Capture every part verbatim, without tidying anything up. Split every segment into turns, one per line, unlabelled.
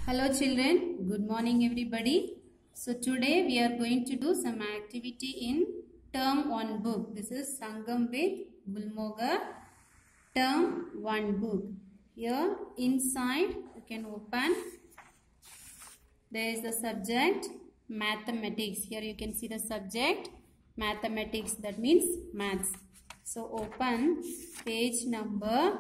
Hello children, good morning everybody. So today we are going to do some activity in term one book. This is Sangam with Gulmoga term one book. Here inside you can open. There is the subject mathematics. Here you can see the subject mathematics, that means maths. So open page number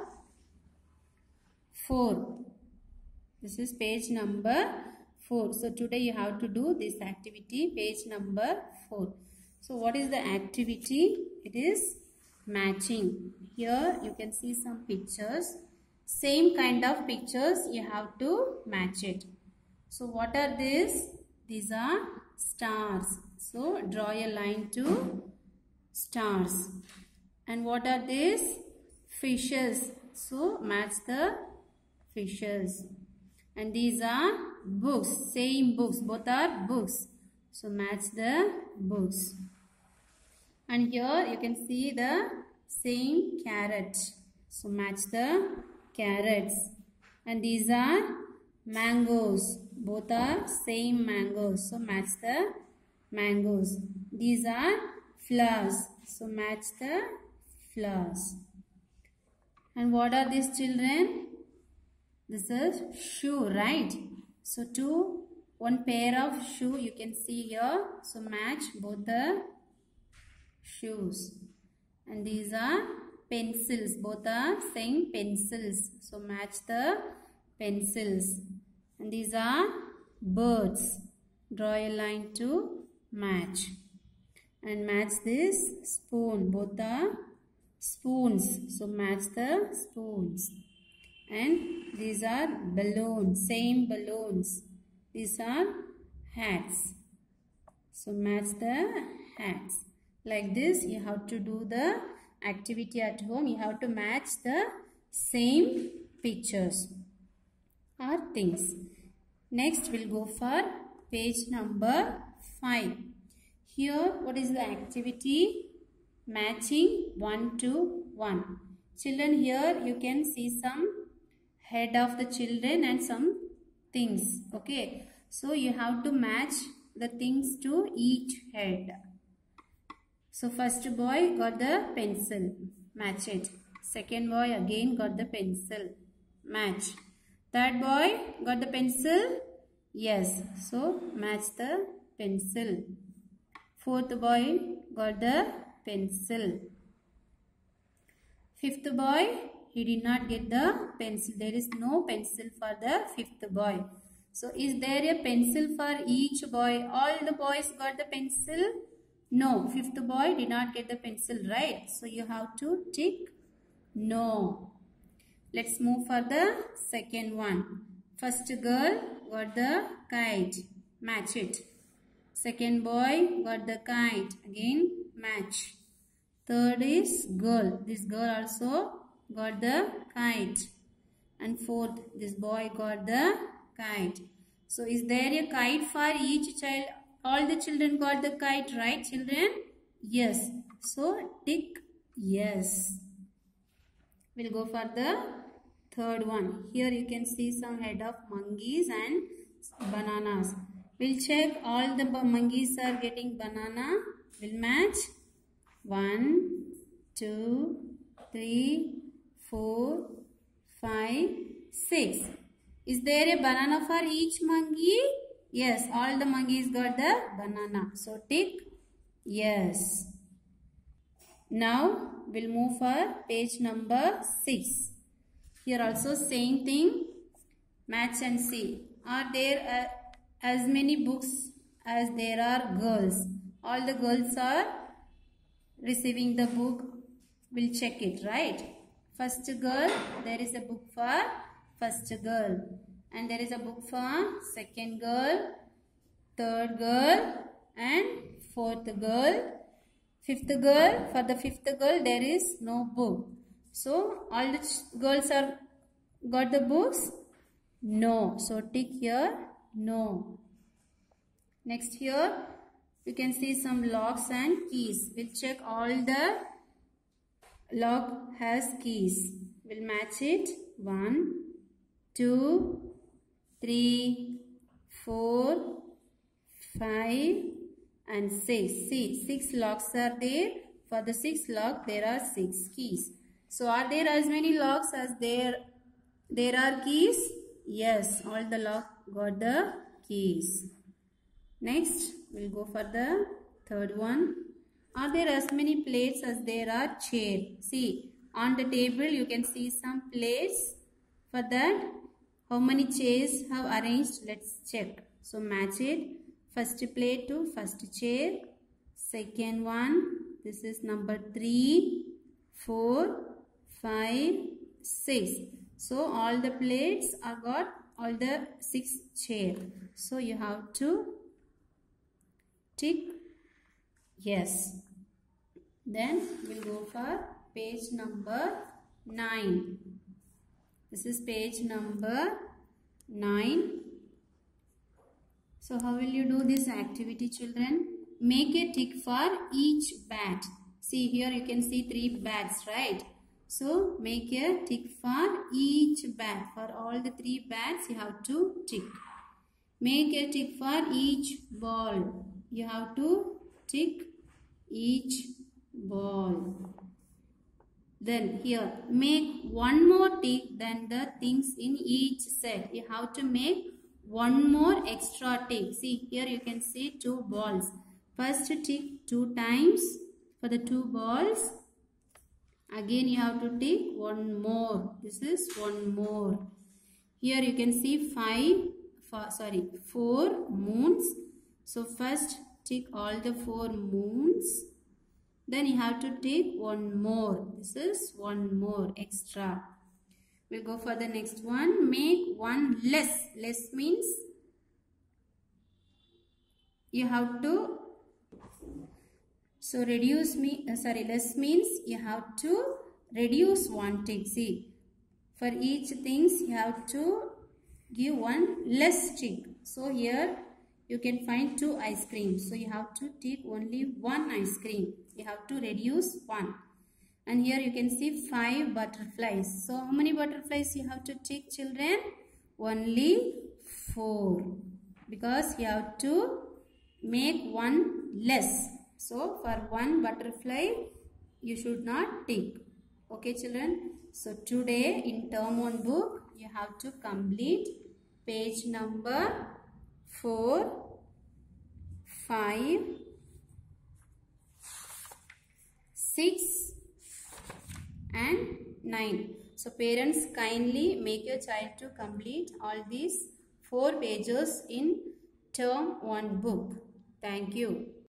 four. This is page number four. So today you have to do this activity, page number four. So what is the activity? It is matching. Here you can see some pictures. Same kind of pictures you have to match it. So what are these? These are stars. So draw a line to stars. And what are these? Fishes. So match the fishes. And these are books, same books, both are books. So match the books. And here you can see the same carrot. So match the carrots. And these are mangoes, both are same mangoes. So match the mangoes. These are flowers. So match the flowers. And what are these children? This is shoe, right? So two, one pair of shoe you can see here. So match both the shoes. And these are pencils. Both are same pencils. So match the pencils. And these are birds. Draw a line to match. And match this spoon. Both are spoons. So match the spoons. And these are balloons, same balloons. These are hats. So match the hats. Like this you have to do the activity at home. You have to match the same pictures or things. Next we'll go for page number five. Here what is the activity? Matching one to one. Children, here you can see some head of the children and some things. Okay, so you have to match the things to each head. So first boy got the pencil, match it. Second boy again got the pencil, match. Third boy got the pencil, yes, so match the pencil. Fourth boy got the pencil. Fifth boy, he did not get the pencil. There is no pencil for the fifth boy. So is there a pencil for each boy? All the boys got the pencil? No. Fifth boy did not get the pencil, right? So you have to tick no. Let's move for the second one. First girl got the kite. Match it. Second boy got the kite. Again match. Third is girl. This girl also got the kite. And fourth, this boy got the kite. So is there a kite for each child? All the children got the kite, right children? Yes. So tick yes. We'll go for the third one. Here you can see some head of monkeys and bananas. We'll check all the monkeys are getting banana. We'll match. One, two, three, four, five, six. Is there a banana for each monkey? Yes, all the monkeys got the banana. So tick yes. Now we'll move for page number six. Here also same thing. Match and see. Are there uh, as many books as there are girls? All the girls are receiving the book. We'll check it, right? First girl, there is a book for first girl. And there is a book for second girl, third girl and fourth girl. Fifth girl, for the fifth girl there is no book. So all the girls are got the books? No. So tick here no. Next here you can see some locks and keys. We'll check all the lock has keys. We'll match it. One, two, three, four, five and six. See, six locks are there. For the six lock, there are six keys. So, are there as many locks as there, there are keys? Yes, all the lock got the keys. Next, we'll go for the third one. Are there as many plates as there are chairs? See, on the table you can see some plates. For that, how many chairs have arranged? Let's check. So, match it. First plate to first chair. Second one, this is number three, four, five, six. So, all the plates are got all the six chairs. So, you have to tick yes. Then we'll go for page number nine. This is page number nine. So how will you do this activity, children? Make a tick for each bat. See, here you can see three bats, right? So make a tick for each bat. For all the three bats you have to tick. Make a tick for each ball. You have to tick each ball. Then here, make one more tick than the things in each set. You have to make one more extra tick. See, here you can see two balls. First tick two times for the two balls. Again you have to tick one more. This is one more. Here you can see five, four, sorry, four moons. So first tick all the four moons. Then you have to take one more. This is one more extra. We'll go for the next one. Make one less. Less means you have to, so reduce me, uh, sorry, less means you have to reduce one tick. See, for each things you have to give one less tick. So here you can find two ice creams. So you have to take only one ice cream. You have to reduce one. And here you can see five butterflies. So how many butterflies you have to take, children? Only four. Because you have to make one less. So for one butterfly you should not tick. Okay, children. So today in term one book you have to complete page number four, five, six and nine. So parents, kindly make your child to complete all these four pages in term one book. Thank you.